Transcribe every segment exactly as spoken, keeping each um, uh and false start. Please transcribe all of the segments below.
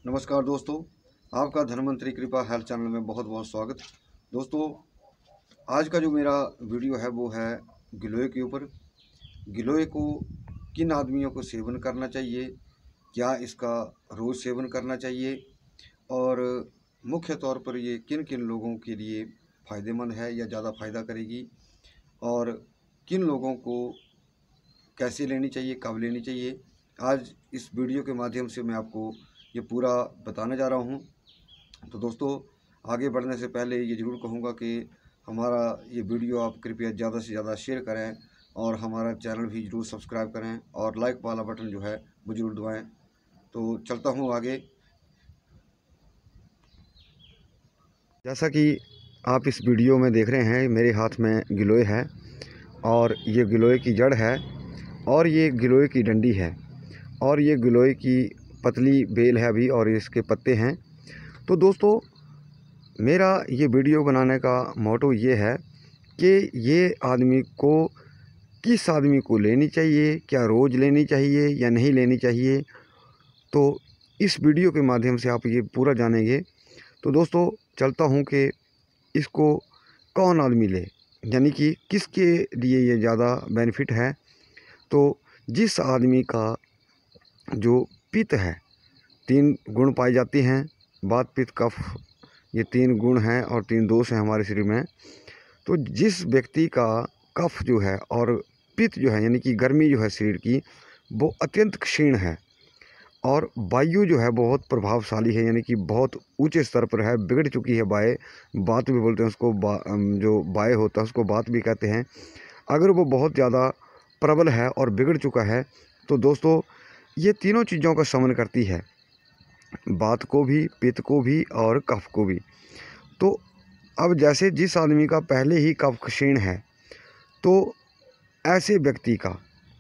नमस्कार दोस्तों, आपका धन्वंतरि कृपा हेल्थ चैनल में बहुत बहुत स्वागत। दोस्तों, आज का जो मेरा वीडियो है वो है गिलोय के ऊपर। गिलोय को किन आदमियों को सेवन करना चाहिए, क्या इसका रोज़ सेवन करना चाहिए और मुख्य तौर पर ये किन किन लोगों के लिए फ़ायदेमंद है या ज़्यादा फ़ायदा करेगी, और किन लोगों को कैसे लेनी चाहिए, कब लेनी चाहिए। आज इस वीडियो के माध्यम से मैं आपको ये पूरा बताने जा रहा हूँ। तो दोस्तों, आगे बढ़ने से पहले ये ज़रूर कहूँगा कि हमारा ये वीडियो आप कृपया ज़्यादा से ज़्यादा शेयर करें और हमारा चैनल भी ज़रूर सब्सक्राइब करें और लाइक वाला बटन जो है वो ज़रूर दबाएँ। तो चलता हूँ आगे। जैसा कि आप इस वीडियो में देख रहे हैं, मेरे हाथ में गिलोय है और ये गिलोय की जड़ है और ये गिलोय की डंडी है और ये गिलोय की पतली बेल है अभी और इसके पत्ते हैं। तो दोस्तों, मेरा ये वीडियो बनाने का मोटो ये है कि ये आदमी को किस आदमी को लेनी चाहिए, क्या रोज़ लेनी चाहिए या नहीं लेनी चाहिए। तो इस वीडियो के माध्यम से आप ये पूरा जानेंगे। तो दोस्तों, चलता हूँ कि इसको कौन आदमी ले, यानी कि किसके लिए ये ज़्यादा बेनिफिट है। तो जिस आदमी का जो पित्त है, तीन गुण पाई जाती हैं, वात पित्त कफ, ये तीन गुण हैं और तीन दोष हैं हमारे शरीर में। तो जिस व्यक्ति का कफ जो है और पित्त जो है, यानी कि गर्मी जो है शरीर की, वो अत्यंत क्षीण है और वायु जो है बहुत प्रभावशाली है, यानी कि बहुत ऊंचे स्तर पर है, बिगड़ चुकी है वाय, बात भी बोलते हैं उसको, बा, जो वाय होता है उसको बात भी कहते हैं। अगर वो बहुत ज़्यादा प्रबल है और बिगड़ चुका है तो दोस्तों, ये तीनों चीज़ों का शमन करती है, बात को भी, पित्त को भी और कफ को भी। तो अब जैसे जिस आदमी का पहले ही कफ क्षीण है, तो ऐसे व्यक्ति का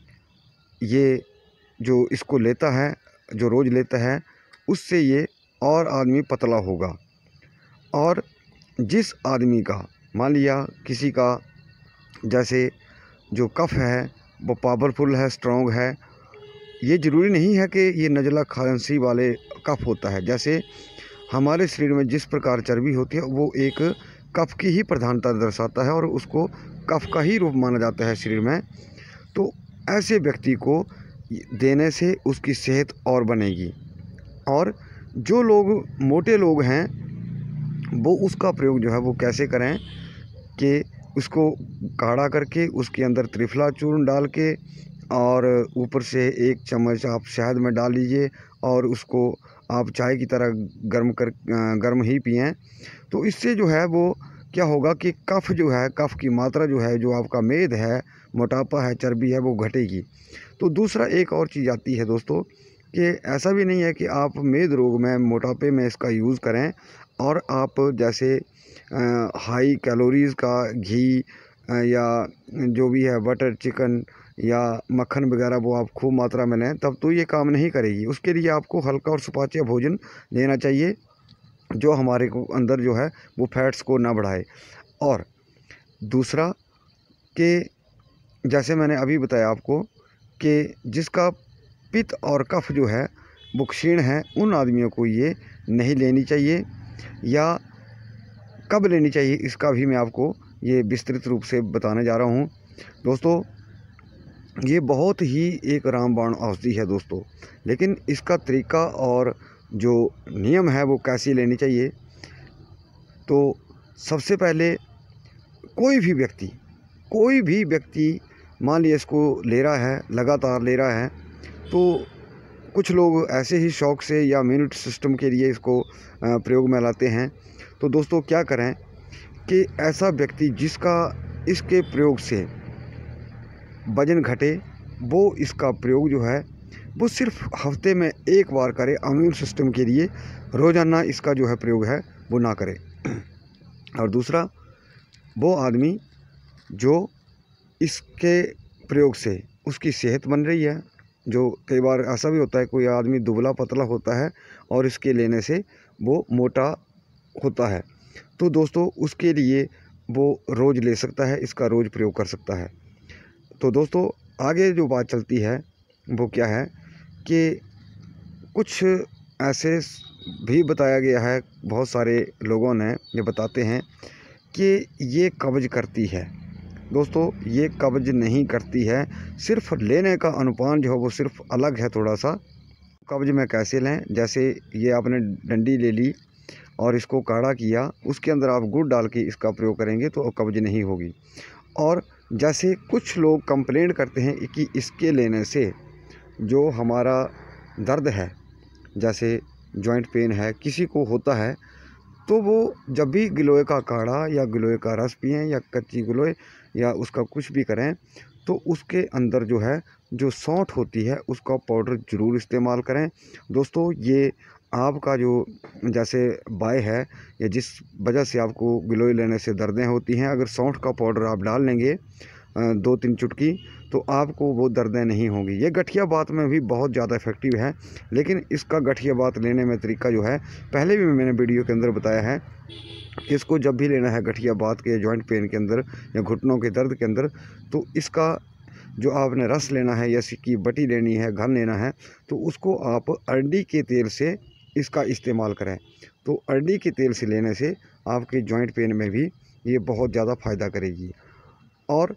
ये जो इसको लेता है, जो रोज़ लेता है, उससे ये और आदमी पतला होगा। और जिस आदमी का, मान लिया किसी का जैसे जो कफ है वो पावरफुल है, स्ट्रॉन्ग है, ये ज़रूरी नहीं है कि ये नज़ला खांसी वाले कफ होता है। जैसे हमारे शरीर में जिस प्रकार चर्बी होती है वो एक कफ की ही प्रधानता दर्शाता है और उसको कफ का ही रूप माना जाता है शरीर में। तो ऐसे व्यक्ति को देने से उसकी सेहत और बनेगी। और जो लोग मोटे लोग हैं वो उसका प्रयोग जो है वो कैसे करें कि उसको काढ़ा करके उसके अंदर त्रिफला चूर्ण डाल के और ऊपर से एक चम्मच आप शहद में डाल लीजिए और उसको आप चाय की तरह गर्म कर गर्म ही पिएं। तो इससे जो है वो क्या होगा कि कफ जो है, कफ की मात्रा जो है, जो आपका मेद है, मोटापा है, चर्बी है, वो घटेगी। तो दूसरा एक और चीज़ आती है दोस्तों कि ऐसा भी नहीं है कि आप मेद रोग में, मोटापे में इसका यूज़ करें और आप जैसे हाई कैलोरीज़ का घी या जो भी है बटर चिकन या मक्खन वगैरह वो आप खूब मात्रा में लें, तब तो ये काम नहीं करेगी। उसके लिए आपको हल्का और सुपाच्य भोजन लेना चाहिए जो हमारे को अंदर जो है वो फैट्स को ना बढ़ाए। और दूसरा कि जैसे मैंने अभी बताया आपको कि जिसका पित्त और कफ जो है वो क्षीण है, उन आदमियों को ये नहीं लेनी चाहिए या कब लेनी चाहिए, इसका भी मैं आपको ये विस्तृत रूप से बताने जा रहा हूँ। दोस्तों, ये बहुत ही एक रामबाण औषधि है दोस्तों, लेकिन इसका तरीका और जो नियम है वो कैसे लेनी चाहिए। तो सबसे पहले कोई भी व्यक्ति कोई भी व्यक्ति मान लिया इसको ले रहा है, लगातार ले रहा है, तो कुछ लोग ऐसे ही शौक़ से या इम्यूनिटी सिस्टम के लिए इसको प्रयोग में लाते हैं। तो दोस्तों, क्या करें कि ऐसा व्यक्ति जिसका इसके प्रयोग से वजन घटे, वो इसका प्रयोग जो है वो सिर्फ हफ्ते में एक बार करे। इम्यून सिस्टम के लिए रोज़ाना इसका जो है प्रयोग है वो ना करे। और दूसरा, वो आदमी जो इसके प्रयोग से उसकी सेहत बन रही है, जो कई बार ऐसा भी होता है कोई आदमी दुबला पतला होता है और इसके लेने से वो मोटा होता है, तो दोस्तों उसके लिए वो रोज़ ले सकता है, इसका रोज़ प्रयोग कर सकता है। तो दोस्तों, आगे जो बात चलती है वो क्या है कि कुछ ऐसे भी बताया गया है, बहुत सारे लोगों ने ये बताते हैं कि ये कब्ज़ करती है। दोस्तों ये कब्ज़ नहीं करती है, सिर्फ़ लेने का अनुपान जो है वो सिर्फ़ अलग है थोड़ा सा। कब्ज़ में कैसे लें, जैसे ये आपने डंडी ले ली और इसको काढ़ा किया, उसके अंदर आप गुड़ डाल के इसका प्रयोग करेंगे तो कब्ज़ नहीं होगी। और जैसे कुछ लोग कंप्लेंट करते हैं कि इसके लेने से जो हमारा दर्द है, जैसे जॉइंट पेन है, किसी को होता है, तो वो जब भी गिलोय का काढ़ा या गिलोय का रस पिएं या कच्ची गिलोय या उसका कुछ भी करें, तो उसके अंदर जो है जो सौंठ होती है उसका पाउडर ज़रूर इस्तेमाल करें। दोस्तों ये आपका जो जैसे बाय है या जिस वजह से आपको गिलोय लेने से दर्दें होती हैं, अगर सौंठ का पाउडर आप डाल लेंगे दो तीन चुटकी, तो आपको वो दर्दें नहीं होंगी। ये गठिया बात में भी बहुत ज़्यादा इफ़ेक्टिव है, लेकिन इसका गठिया बात लेने में तरीका जो है पहले भी मैंने वीडियो के अंदर बताया है कि इसको जब भी लेना है गठिया बात के जॉइंट पेन के अंदर या घुटनों के दर्द के अंदर, तो इसका जो आपने रस लेना है या इसकी बटी लेनी है, घन लेना है, तो उसको आप अरंडी के तेल से इसका इस्तेमाल करें। तो अरंडी के तेल से लेने से आपके जॉइंट पेन में भी ये बहुत ज़्यादा फ़ायदा करेगी। और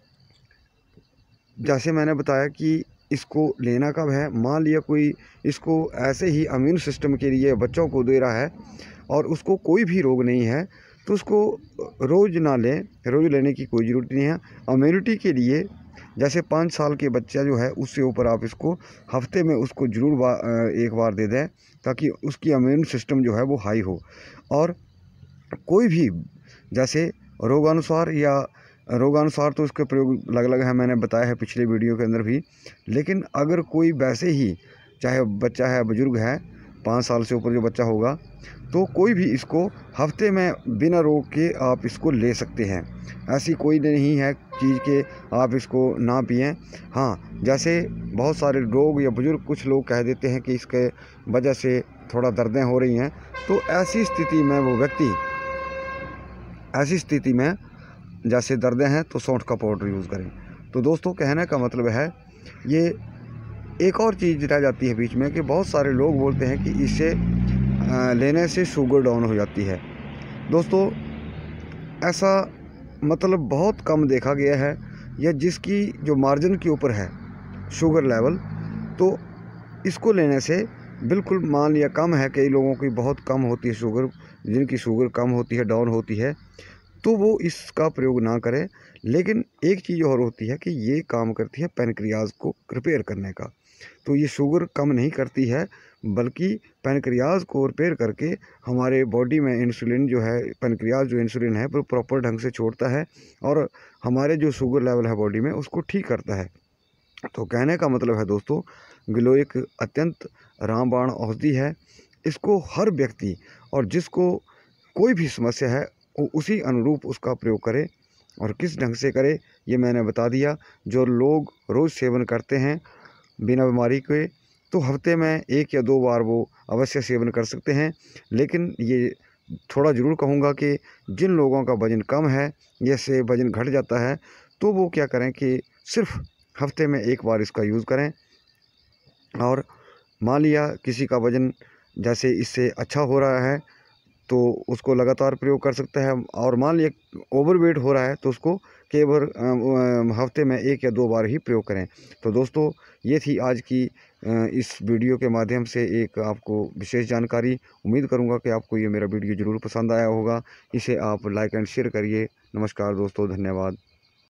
जैसे मैंने बताया कि इसको लेना कब है, मान लिया कोई इसको ऐसे ही इम्यून सिस्टम के लिए बच्चों को दे रहा है और उसको कोई भी रोग नहीं है, तो उसको रोज़ ना लें, रोज़ लेने की कोई ज़रूरत नहीं है। इम्यूनिटी के लिए जैसे पाँच साल के बच्चा जो है उससे ऊपर आप इसको हफ्ते में उसको ज़रूर बा एक बार दे दें, ताकि उसकी इम्यून सिस्टम जो है वो हाई हो। और कोई भी जैसे रोगानुसार या रोगानुसार तो इसके प्रयोग अलग अलग है, मैंने बताया है पिछले वीडियो के अंदर भी। लेकिन अगर कोई वैसे ही, चाहे बच्चा है, बुज़ुर्ग है, पाँच साल से ऊपर जो बच्चा होगा, तो कोई भी इसको हफ्ते में बिना रोक के आप इसको ले सकते हैं। ऐसी कोई नहीं है चीज़ के आप इसको ना पिएं। हाँ, जैसे बहुत सारे लोग या बुज़ुर्ग कुछ लोग कह देते हैं कि इसके वजह से थोड़ा दर्दें हो रही हैं, तो ऐसी स्थिति में वो व्यक्ति ऐसी स्थिति में जैसे दर्दें हैं तो सौंठ का पाउडर यूज़ करें। तो दोस्तों कहने का मतलब है, ये एक और चीज़ रह जाती है बीच में कि बहुत सारे लोग बोलते हैं कि इसे लेने से शुगर डाउन हो जाती है। दोस्तों ऐसा मतलब बहुत कम देखा गया है, या जिसकी जो मार्जिन के ऊपर है शुगर लेवल, तो इसको लेने से बिल्कुल मान लिया कम है, कई लोगों की बहुत कम होती है शुगर, जिनकी शुगर कम होती है, डाउन होती है, तो वो इसका प्रयोग ना करें। लेकिन एक चीज़ और होती है कि ये काम करती है पैनक्रियाज को रिपेयर करने का। तो ये शुगर कम नहीं करती है, बल्कि पैनक्रियाज को रिपेयर करके हमारे बॉडी में इंसुलिन जो है, पैनक्रियाज जो इंसुलिन है वो प्रॉपर ढंग से छोड़ता है और हमारे जो शुगर लेवल है बॉडी में उसको ठीक करता है। तो कहने का मतलब है दोस्तों, गिलोय एक अत्यंत रामबाण औषधि है। इसको हर व्यक्ति और जिसको कोई भी समस्या है वो उसी अनुरूप उसका प्रयोग करे, और किस ढंग से करे ये मैंने बता दिया। जो लोग रोज़ सेवन करते हैं बिना बीमारी के, तो हफ्ते में एक या दो बार वो अवश्य सेवन कर सकते हैं। लेकिन ये थोड़ा ज़रूर कहूँगा कि जिन लोगों का वज़न कम है, जैसे वज़न घट जाता है, तो वो क्या करें कि सिर्फ हफ्ते में एक बार इसका यूज़ करें। और मान लिया किसी का वज़न जैसे इससे अच्छा हो रहा है तो उसको लगातार प्रयोग कर सकता है, और मान लिया ओवरवेट हो रहा है तो उसको केवल हफ्ते में एक या दो बार ही प्रयोग करें। तो दोस्तों ये थी आज की इस वीडियो के माध्यम से एक आपको विशेष जानकारी। उम्मीद करूंगा कि आपको ये मेरा वीडियो ज़रूर पसंद आया होगा। इसे आप लाइक एंड शेयर करिए। नमस्कार दोस्तों, धन्यवाद।